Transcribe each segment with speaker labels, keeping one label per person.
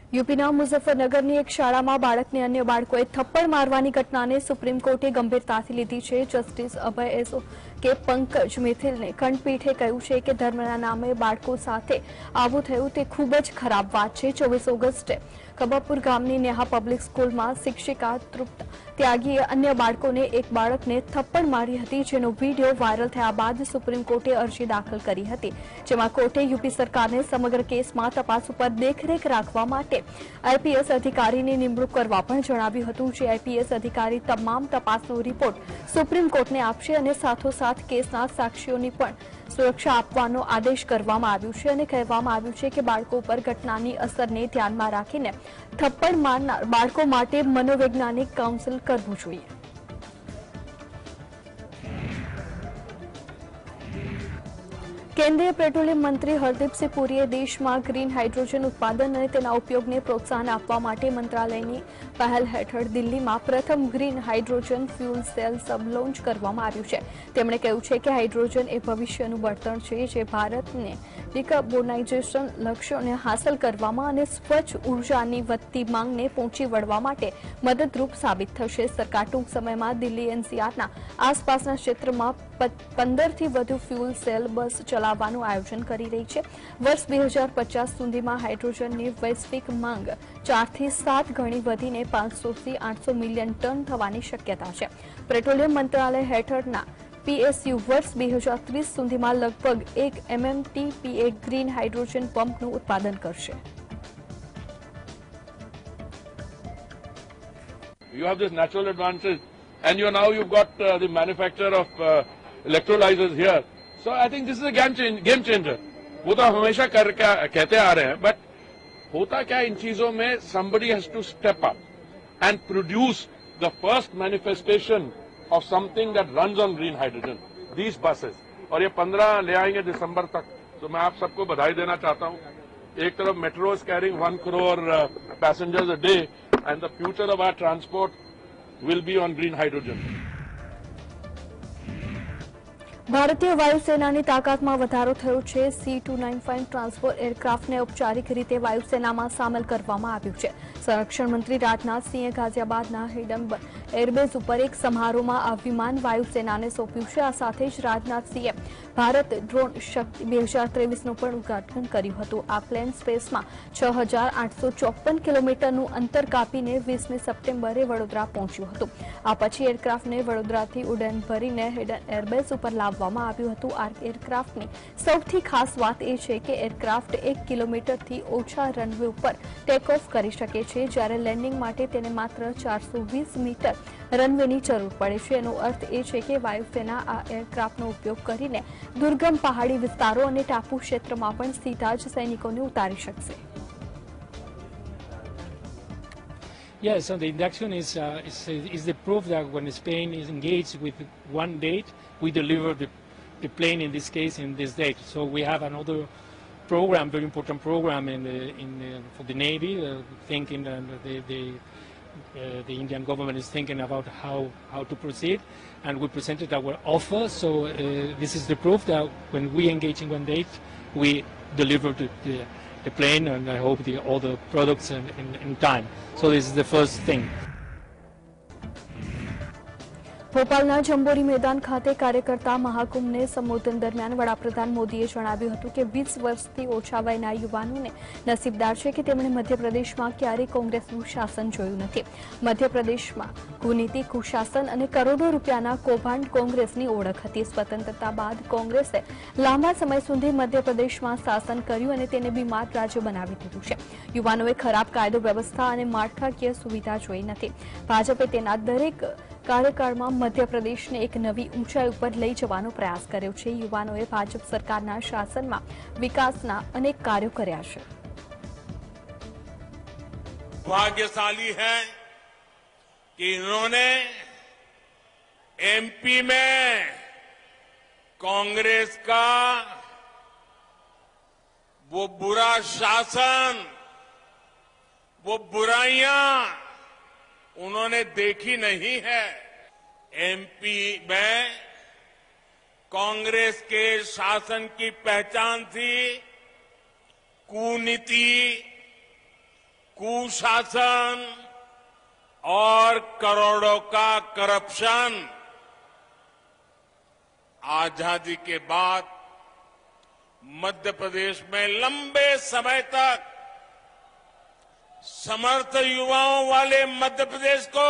Speaker 1: યુપીના મુઝફ્ફરનગરની એક શાળામાં બાળકને અન્ય બાળકોએ થપ્પડ મારવાની ઘટનાને સુપ્રીમ કોર્ટે ગંભીરતાથી લીધી છે। જસ્ટિસ અભય એસો કે પંકજ મિથિલને ખંડપીઠે કહ્યું છે કે ધર્મના નામે બાળકો સાથે આવું થયું તે ખૂબ જ ખરાબ વાત છે। 24 ઓગસ્ટે કબાપુર ગામની નેહા પબ્લિક સ્કૂલમાં શિક્ષિકા તૃપ્ત ત્યાગીએ અન્ય બાળકોને એક બાળકને થપ્પડ મારી હતી, જેનો વિડીયો વાયરલ થયા બાદ સુપ્રીમ કોર્ટે અરજી દાખલ કરી હતી, જેમાં કોર્ટે યુપી સરકારને સમગ્ર કેસમાં તપાસ ઉપર દેખરેખ રાખવા માટે આઈપીએસ અધિકારીની નિમણૂક કરવા પણ જણાવ્યું હતું। જે આઈપીએસ અધિકારી તમામ તપાસનો રિપોર્ટ સુપ્રીમ કોર્ટને આપશે અને સાથોસાથ કેસના સાક્ષીઓની પણ સુરક્ષા આપવાનો આદેશ કરવામાં આવ્યો છે અને કહેવામાં આવ્યું છે કે બાળકો પર ઘટનાની અસરને ધ્યાનમાં રાખીને થપ્પડ મારનાર બાળકો માટે મનોવૈજ્ઞાનિક કાઉન્સેલ કરવું જોઈએ। केंद्रीय पेट्रोलियम मंत्री हरदीपसिंह पुरीए देश में ग्रीन हाइड्रोजन उत्पादन और तेना उपयोगने प्रोत्साहन आपवा माटे मंत्रालयनी पहल हेठळ दिल्ली में प्रथम ग्रीन हाइड्रोजन फ्यूल सेल सब लॉन्च करवामां आव्युं छे। તેમણે કહ્યું છે કે હાઇડ્રોજન એ ભવિષ્યનું બળતણ છે, જે ભારતને ડિકાર્બોનાઇઝેશન લક્ષ્યોને હાંસલ કરવામાં અને સ્વચ્છ ઉર્જાની વધતી માંગને પહોંચી વળવા માટે મદદરૂપ સાબિત થશે। સરકાર ટૂંક સમયમાં દિલ્હી એનસીઆરના આસપાસના ક્ષેત્રમાં 15 થી વધુ ફ્યુલ સેલ બસ ચલાવવાનું આયોજન કરી રહી છે। વર્ષ 2050 સુધીમાં હાઇડ્રોજનની વૈશ્વિક માંગ 4 થી 7 ગણી વધીને 500 થી 800 મિલિયન ટન થવાની શક્યતા છે। પેટ્રોલિયમ મંત્રાલય હેઠળના પીએસયુ વર્ષ 2030 સુધીમાં લગભગ 1 MMTPA ગ્રીન હાઇડ્રોજન પંપનું ઉત્પાદન કરશે।
Speaker 2: You have this natural advantage, and you've got the manufacture of electrolyzers here. So I think this is a game changer. वो तो हमेशा कहते आ रहे हैं, but होता क्या इन चीजों में somebody has to step up and produce the first manifestation of something that runs on green hydrogen. These buses, और ये 15 ले आएंगे दिसंबर तक, तो मैं आप सबको बधाई देना चाहता हूँ। एक तरफ metro is carrying 1 crore passengers a day, and the future of our transport will be on green hydrogen.
Speaker 1: ભારતીય વાયુસેનાની તાકાતમાં વધારો થયો છે। C-295 ટ્રાન્સપોર્ટ એરક્રાફ્ટને ઔપચારિક રીતે વાયુસેનામાં સામેલ કરવામાં આવ્યું છે। સંરક્ષણ મંત્રી રાજનાથસિંહે ગાઝિયાબાદના હિડમ્બન એરબેઝ ઉપર એક સમારોહમાં આ વિમાન વાયુસેનાને સોંપ્યું છે। આ સાથે જ રાજનાથસિંહે ભારત ડ્રોન શક્તિ 2023નું પણ ઉદ્ઘાટન કર્યું હતું। આ પ્લેન સ્પેસમાં 6,854 કિલોમીટરનું અંતર કાપીને 20મી સપ્ટેમ્બરે વડોદરા પહોંચ્યું હતું। આ પછી એરક્રાફ્ટને વડોદરાથી ઉડાન ભરીને હિડન એરબેઝ ઉપર લાવવામાં આવ્યું હતું। આ એરક્રાફ્ટની સૌથી ખાસ વાત એ છે કે એરક્રાફ્ટ 1 કિલોમીટરથી ઓછા રનવે ઉપર ટેક ઓફ કરી શકે છે, જ્યારે લેન્ડિંગ માટે તેને માત્ર 420 મીટર રનવેની જરૂર પડે છે। એનો અર્થ એ છે કે વાયુસેના આ એરક્રાફ્ટનો ઉપયોગ કરીને દુર્ગમ પહાડી વિસ્તારો અને ટાપુ ક્ષેત્રમાં પણ સીધા જ સૈનિકોને ઉતારી શકશે।
Speaker 3: Yes, so the induction is the proof that when Spain is engaged with one date, we deliver the plane in this case in this date. So we have another program, very important program for the Navy, thinking the Indian government is thinking about how to proceed, and we presented our offer. So this is the proof that when we engage in one date, we deliver the plane, and I hope all the products in time. So this is the first thing.
Speaker 1: ભોપાલના જંબોરી મેદાન ખાતે કાર્યકર્તા મહાકુંભને સંબોધન દરમિયાન વડાપ્રધાન મોદીએ જણાવ્યું હતું કે 20 વર્ષથી ઓછા વયના યુવાનોને નસીબદાર છે કે તેમણે મધ્યપ્રદેશમાં ક્યારેય કોંગ્રેસનું શાસન જોયું નથી। મધ્યપ્રદેશમાં કુનીતિ, કુશાસન અને કરોડો રૂપિયાના કૌભાંડ કોંગ્રેસની ઓળખ હતી। સ્વતંત્રતા બાદ કોંગ્રેસે લાંબા સમય સુધી મધ્યપ્રદેશમાં શાસન કર્યું અને તેને બીમાર રાજ્ય બનાવી દીધું છે। યુવાનોએ ખરાબ કાયદો વ્યવસ્થા અને માળખાકીય સુવિધા જોઈ નથી। ભાજપે તેના દરેક કાર્યકાળમાં મધ્યપ્રદેશને એક નવી ઊંચાઈ ઉપર લઈ જવાનો પ્રયાસ કર્યો છે। યુવાનોએ ભાજપ સરકારના શાસનમાં વિકાસના અનેક કાર્યો કર્યા છે।
Speaker 4: भाग्यशाली है कि इन्होंने एमपी में कांग्रेस का वो बुरा शासन, वो बुराइयां उन्होंने देखी नहीं है। एमपी में कांग्रेस के शासन की पहचान थी कूनीति, कुशासन और करोड़ों का करप्शन आजादी के बाद मध्य प्रदेश में लंबे समय तक समर्थ युवाओं वाले मध्य प्रदेश को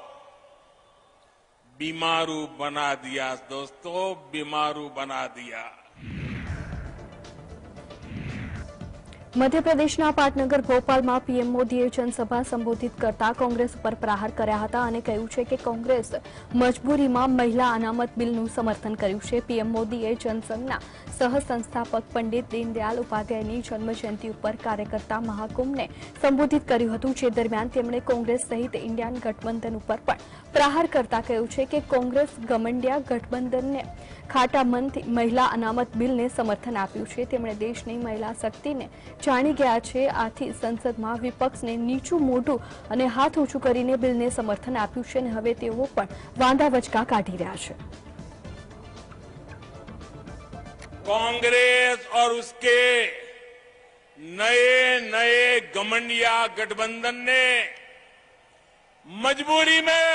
Speaker 4: बीमारू बना दिया। दोस्तों, बीमारू बना दिया।
Speaker 1: मध्य प्रदेशના પાટનગર ભોપાલમાં પીએમ મોદીએ જનસભા સંબોધિત કરતા કોંગ્રેસ પર પ્રહાર કર્યા હતા અને કહ્યું છે કે કોંગ્રેસ મજબૂરીમાં મહિલા અનામત બિલનું સમર્થન કર્યું છે। પીએમ મોદીએ જનસંઘના સહસંસ્થાપક પંડિત દીનદયાળ ઉપાધ્યાયની જન્મજયંતિ ઉપર કાર્યકર્તા મહાકુંભને સંબોધિત કર્યું હતું, જે દરમિયાન તેમણે કોંગ્રેસ સહિત ઇન્ડિયન ગઠબંધન ઉપર પણ પ્રહાર કરતા કહ્યું છે કે કોંગ્રેસ ગમંડિયા ગઠબંધનને ખાટા મનથી મહિલા અનામત બિલને સમર્થન આપ્યું છે। તેમણે દેશની મહિલા શક્તિને જાણી ગયા છે, આથી સંસદમાં વિપક્ષને નીચું મોઢું અને હાથ ઊંચું કરીને બિલને સમર્થન આપ્યું છે અને હવે તેઓ પણ વાંધા વચકા કાઢી રહ્યા છે।
Speaker 4: कांग्रेस और उसके नए नए गमंडिया गठबंधन ने मजबूरी में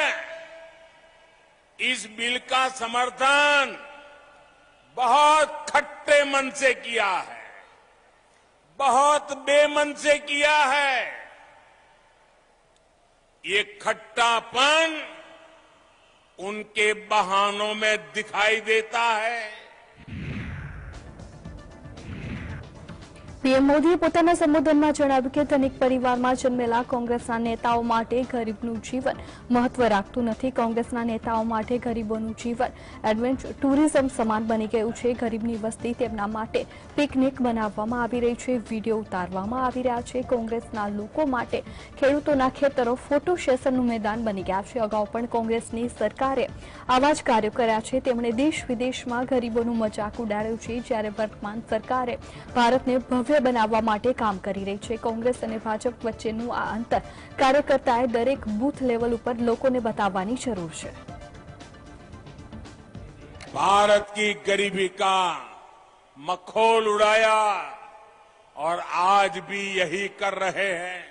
Speaker 4: इस बिल का समर्थन बहुत खट्टे मन से किया है, बहुत बेमन से किया है। ये खट्टापन उनके बहानों में दिखाई देता है।
Speaker 1: પીએમ મોદીએ પોતાના સંબોધનમાં જણાવ્યું કે ધનિક પરિવારમાં જન્મેલા કોંગ્રેસના નેતાઓ માટે ગરીબનું જીવન મહત્વ રાખતું નથી। કોંગ્રેસના નેતાઓ માટે ગરીબોનું જીવન એડવેન્ચર ટુરિઝમ સમાન બની ગયું છે। ગરીબની વસ્તી તેમના માટે પિકનિક બનાવવામાં આવી રહી છે, વિડીયો ઉતારવામાં આવી રહ્યા છે। કોંગ્રેસના લોકો માટે ખેડૂતોના ખેતરો ફોટો સેશનનું મેદાન બની ગયા છે। અગાઉ પણ કોંગ્રેસની સરકારે આવા જ કાર્યો કર્યા છે। તેમણે દેશ વિદેશમાં ગરીબોનું મજાક ઉડાડ્યું છે, જ્યારે વર્તમાન સરકારે ભારતને ભવ્ય બનાવવા માટે કામ કરી રહી છે। કોંગ્રેસ અને ભાજપ વચ્ચેનું આ અંતર કાર્યકર્તાએ દરેક બૂથ લેવલ ઉપર લોકોને બતાવવાની જરૂર છે।
Speaker 4: भारत की गरीबी का मखौल उड़ाया और आज भी यही कर रहे हैं।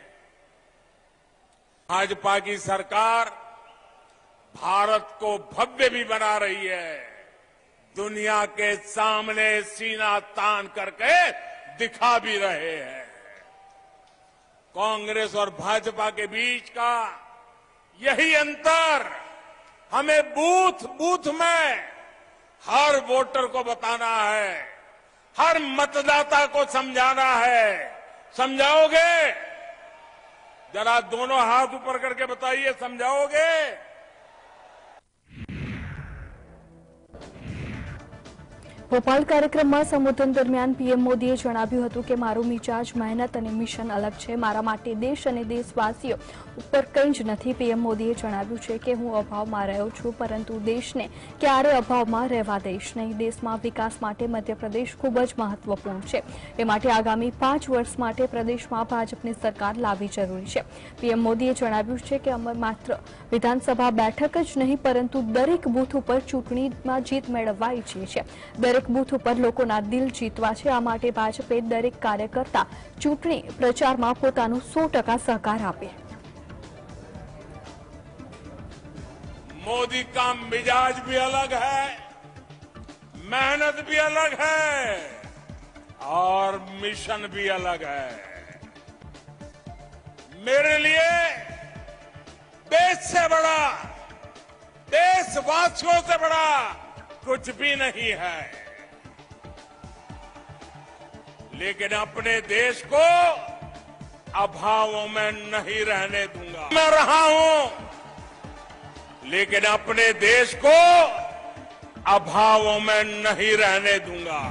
Speaker 4: भाजपा की सरकार भारत को भव्य भी बना रही है, दुनिया के सामने सीना तान करके दिखा भी रहे हैं। कांग्रेस और भाजपा के बीच का यही अंतर हमें बूथ बूथ में हर वोटर को बताना है, हर मतदाता को समझाना है। समझाओगे? जरा दोनों हाथ ऊपर करके बताइए, समझाओगे?
Speaker 1: ભોપાલ કાર્યક્રમમાં સંબોધન દરમિયાન પીએમ મોદીએ જણાવ્યું હતું કે મારું મિજાજ, મહેનત અને મિશન અલગ છે। મારા માટે દેશ અને દેશવાસીઓ ઉપર કંઈ જ નથી। પીએમ મોદીએ જણાવ્યું છે કે હું અભાવમાં રહ્યો છું, પરંતુ દેશને ક્યારે અભાવમાં રહેવા દઈશ નહીં। દેશમાં વિકાસ માટે મધ્યપ્રદેશ ખૂબ જ મહત્વપૂર્ણ છે, એ માટે આગામી 5 વર્ષ માટે પ્રદેશમાં ભાજપની સરકાર લાવવી જરૂરી છે। પીએમ મોદીએ જણાવ્યું છે કે અમે માત્ર વિધાનસભા બેઠક જ નહીં, પરંતુ દરેક બૂથ ઉપર ચૂંટણીમાં જીત મેળવવા ઈચ્છીએ છીએ। દરેક બૂથ ઉપર લોકોના દિલ જીતવા છે। આ માટે ભાજપે દરેક કાર્યકર્તા ચૂંટણી પ્રચારમાં પોતાનો 100% સહકાર આપે।
Speaker 4: मोदी का मिजाज भी अलग है, मेहनत भी अलग है और मिशन भी अलग है। मेरे लिए देश से बड़ा, देशवासियों से बड़ा कुछ भी नहीं है, लेकिन अपने देश को अभावों में नहीं रहने दूंगा। मैं रहा हूं, लेकिन अपने देश को अभावों में नहीं रहने दूंगा।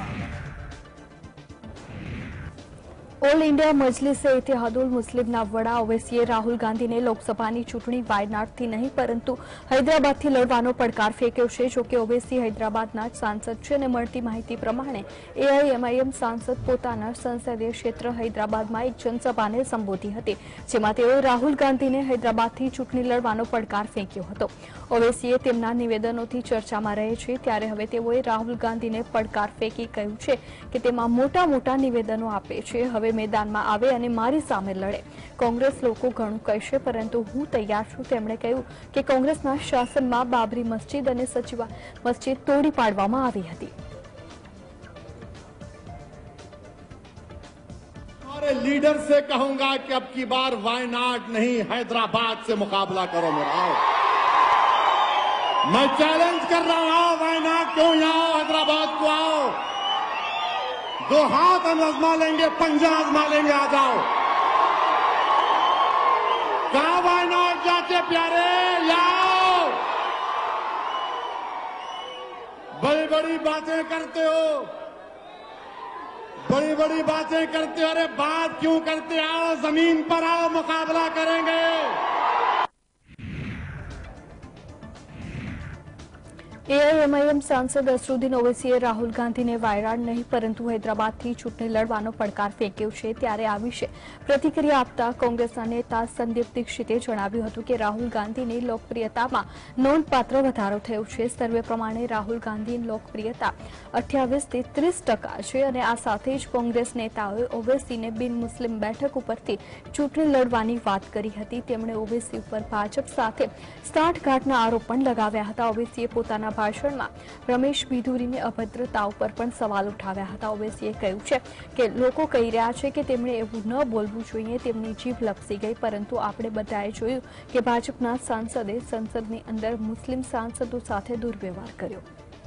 Speaker 1: ઓલ ઇન્ડિયા મજલિસે ઇત્तेहादुल મુસ્લિમના વડા ઓવૈસીએ રાહુલ ગાંધીને લોકસભાની ચૂંટણી વાયનાડથી નહીં પરંતુ હૈદરાબાદથી લડવાનો પડકાર ફેંક્યો છે। જોકે ઓવૈસી હૈદરાબાદના જ સાંસદ છે અને મળતી માહિતી પ્રમાણે એઆઈએમઆઈએમ સાંસદ પોતાના સંસદીય ક્ષેત્ર હૈદરાબાદમાં એક જનસભાને સંબોધી હતી, જેમાં તેઓએ રાહુલ ગાંધીને હૈદરાબાદથી ચૂંટણી લડવાનો પડકાર ફેંક્યો હતો। ઓવૈસીએ તેમના નિવેદનોથી ચર્ચામાં રહે છે, ત્યારે હવે તેઓએ રાહુલ ગાંધીને પડકાર ફેંકી કહ્યું છે કે તેમાં મોટા મોટા નિવેદનો આપે છે। હવે હવે મેદાનમાં આવે અને મારી સામે લડે. કોંગ્રેસ લોકો ઘણું કહેશે પરંતુ હું તૈયાર છું. તેમણે કહ્યું કે કોંગ્રેસના શાસનમાં બાબરી મસ્જિદ અને સચિવા મસ્જિદ તોડી પાડવામાં આવી હતી.
Speaker 5: हमारे लीडर से कहूंगा कि अब की बार वायनाड नहीं हैदराबाद से मुकाबला करो मेरा. आओ, मैं चैलेंज कर रहा हूं. आओ वायनाड क्यों यहाँ आओ, हैदराबाद को आओ. दो हाथ हम आजमा लेंगे, पंजा आजमा लेंगे. आ जाओ. कहां वायनाड जाते प्यारे, आओ. बड़ी बड़ी बातें करते हो, बड़ी बड़ी बातें करते हो. अरे बात क्यों करते, आओ जमीन पर आओ, मुकाबला करेंगे.
Speaker 1: એઆઈએમઆઈએમ સાંસદ અસરુદ્દીન ઓવૈસીએ રાહુલ ગાંધીને વાયનાડ નહીં પરંતુ હૈદરાબાદથી ચૂંટણી લડવાનો પડકાર ફેંક્યો છે. ત્યારે આ વિશે પ્રતિક્રિયા આપતા કોંગ્રેસના નેતા સંદીપ દીક્ષિતે જણાવ્યું હતું કે રાહુલ ગાંધીની લોકપ્રિયતામાં નોંધપાત્ર વધારો થયો છે. સર્વે પ્રમાણે રાહુલ ગાંધીની લોકપ્રિયતા 28 થી 30% છે અને આ સાથે જ કોંગ્રેસ નેતાઓએ ઓવૈસીને બિન મુસ્લિમ બેઠક ઉપરથી ચૂંટણી લડવાની વાત કરી હતી. તેમણે ઓવૈસી ઉપર ભાજપ સાથે સાંઠગાંઠના આરોપ પણ લગાવ્યા હતા. ઓવૈસીએ પોતાના ભાષણમાં રમેશ બિધુરીની અભદ્રતા ઉપર પણ સવાલ ઉઠાવ્યા હતા. ઓવૈસીએ કહ્યું છે કે લોકો કહી રહ્યા છે કે તેમણે એવું ન બોલવું જોઈએ, તેમની જીભ લપસી ગઈ, પરંતુ આપણે બધાએ જોયું કે ભાજપના સાંસદે સંસદની અંદર મુસ્લિમ સાંસદો સાથે દુર્વ્યવહાર કર્યો.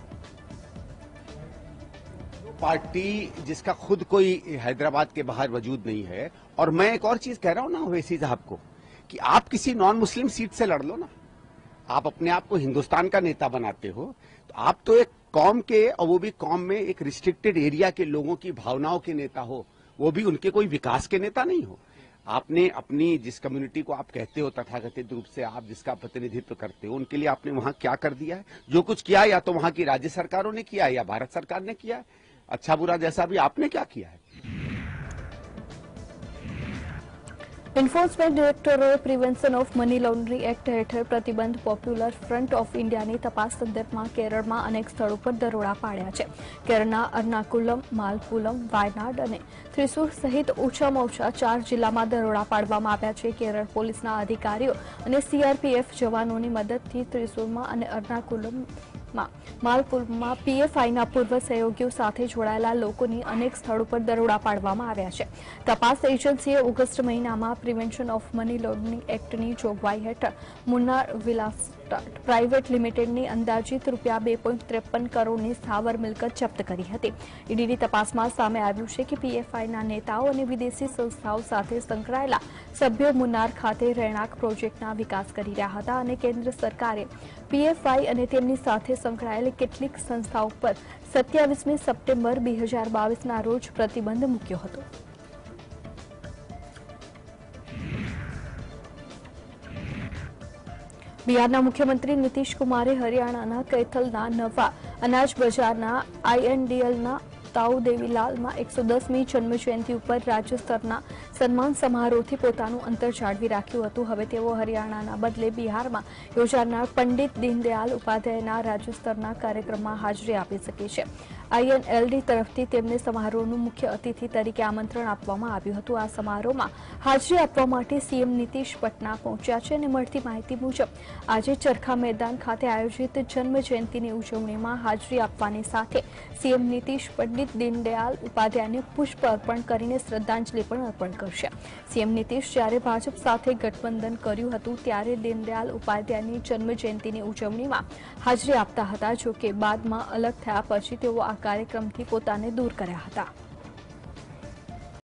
Speaker 6: पार्टी जिसका खुद कोई हैदराबाद के बाहर वजूद नहीं है. और मैं एक और चीज कह रहा हूं ना ओवैसी साहब को कि आप किसी नॉन मुस्लिम सीट से लड़ लो ना. आप अपने आप को हिंदुस्तान का नेता बनाते हो तो आप तो एक कौम के, और वो भी कौम में एक रिस्ट्रिक्टेड एरिया के लोगों की भावनाओं के नेता हो, वो भी उनके कोई विकास के नेता नहीं हो. आपने अपनी जिस कम्युनिटी को आप कहते हो तथाकथित रूप से आप जिसका प्रतिनिधित्व करते हो, उनके लिए आपने वहां क्या कर दिया है? जो कुछ किया या तो वहां की राज्य सरकारों ने किया या भारत सरकार ने किया है. अच्छा बुरा जैसा भी आपने क्या किया है?
Speaker 1: એન્ફોર્સમેન્ટ ડિરેક્ટરોએ prevention of money laundering act હેઠળ પ્રતિબંધ પોપ્યુલર ફ્રન્ટ ઓફ ઇન્ડિયાની તપાસ સંદર્ભમાં કેરળમાં અનેક સ્થળો પર દરોડા પાડ્યા છે. કેરળના અર્નાકુલમ, માલપુલમ, વાયનાડ અને થ્રિસુર સહિત ઓછામાં ઓછા 4 જિલ્લામાં દરોડા પાડવામાં આવ્યા છે. કેરળ પોલીસના અધિકારીઓ અને સીઆરપીએફ જવાનોની મદદથી થ્રિસુરમાં અને અર્નાકુલમમાં, માલપુલમમાં પીએફઆઈના પૂર્વ સહયોગીઓ સાથે જોડાયેલા લોકોની અનેક સ્થળો પર દરોડા પાડવામાં આવ્યા છે. તપાસ એજન્સીએ ઓગસ્ટ મહિનામાં પ્રિવેન્શન ઓફ મની લોન્ડરિંગ એક્ટની જોગવાઈ હેઠળ મુન્નાર વિલાસ પ્રાઇવેટ લિમિટેડની અંદાજિત ₹2.53 કરોડની સ્થાવર મિલકત જપ્ત કરી હતી. ઈડીની તપાસમાં સામે આવ્યું છે કે પીએફઆઈના નેતાઓ અને વિદેશી સંસ્થાઓ સાથે સંકળાયેલા સભ્યો મુન્નાર ખાતે રહેણાંક પ્રોજેક્ટના વિકાસ કરી રહ્યા હતા અને કેન્દ્ર સરકારે પીએફઆઈ અને તેમની સાથે સંકળાયેલી કેટલીક સંસ્થાઓ પર 27મી સપ્ટેમ્બર 2022ના રોજ પ્રતિબંધ મૂક્યો હતો. બિહારના મુખ્યમંત્રી નીતિશ કુમારે હરિયાણાના કૈથલના નવા અનાજ બજારના આઈએનડીએલના તાઉ દેવીલાલમાં 110મી જન્મજયંતિ ઉપર રાજ્ય સ્તરના સન્માન સમારોહથી પોતાનું અંતર જાળવી રાખ્યું હતું. હવે તેઓ હરિયાણાના બદલે બિહારમાં યોજાનાર પંડિત દીનદયાલ ઉપાધ્યાયના રાજ્ય સ્તરના કાર્યક્રમમાં હાજરી આપી શકે છે. આઈએનએલડી તરફથી તેમને સમારોહનું મુખ્ય અતિથિ તરીકે આમંત્રણ આપવામાં આવ્યું હતું. આ સમારોહમાં હાજરી આપવા માટે સીએમ નીતિશ પટના પહોંચ્યા છે અને મળતી માહિતી મુજબ આજે ચરખા મેદાન ખાતે આયોજિત જન્મજયંતિની ઉજવણીમાં હાજરી આપવાની સાથે સીએમ નીતિશ પંડિત દીનદયાલ ઉપાધ્યાયને પુષ્પ અર્પણ કરીને શ્રદ્ધાંજલિ પણ અર્પણ કરશે. સીએમ નીતિશ જ્યારે ભાજપ સાથે ગઠબંધન કર્યું હતું ત્યારે દીનદયાલ ઉપાધ્યાયની જન્મજયંતિની ઉજવણીમાં હાજરી આપતા હતા. જોકે બાદમાં અલગ થયા પછી તેઓ આ કાર્યક્રમથી પોતાને દૂર કર્યા હતા.